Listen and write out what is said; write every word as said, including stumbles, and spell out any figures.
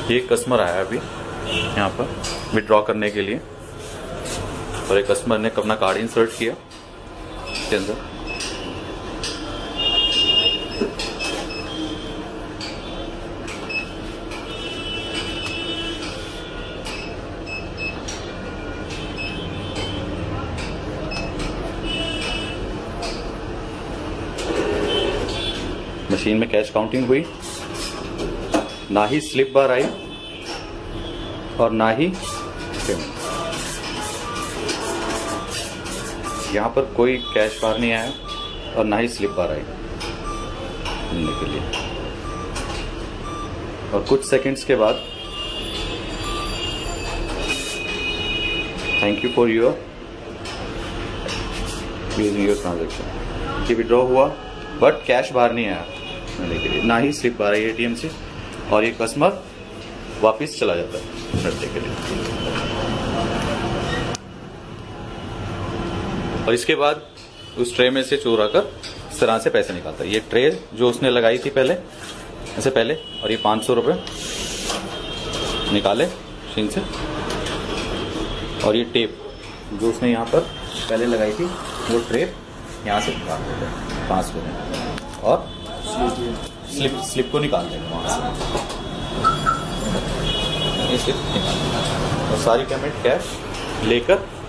ये कस्टमर आया अभी यहाँ पर विड्रॉ करने के लिए और एक कस्टमर ने अपना कार्ड इंसर्ट किया इसके अंदर। मशीन में कैश काउंटिंग हुई, ना ही स्लिप बार आई और ना ही पेमेंट। यहाँ पर कोई कैश बार नहीं आया और ना ही स्लिप बार आई मिलने के लिए। और कुछ सेकंड्स के बाद thank you for your using your transaction, ये विड्रॉ हुआ बट कैश बार नहीं आया मिलने के लिए, ना ही स्लिप बार आई एटीएम से, और ये कस्टमर वापस चला जाता है भरने के लिए। और इसके बाद उस ट्रे में से चोरा कर इस तरह से पैसे निकालता है। ये ट्रे जो उसने लगाई थी पहले ऐसे पहले, और ये पाँच सौ रुपये निकाले मशीन से, और ये टेप जो उसने यहाँ पर पहले लगाई थी वो ट्रे यहाँ से निकाल देते हैं पाँच सौ में, और स्लिप स्लिप को निकाल देंगे वहाँ से, ये स्लिप निकाल देंगे और सारी पेमेंट कैश लेकर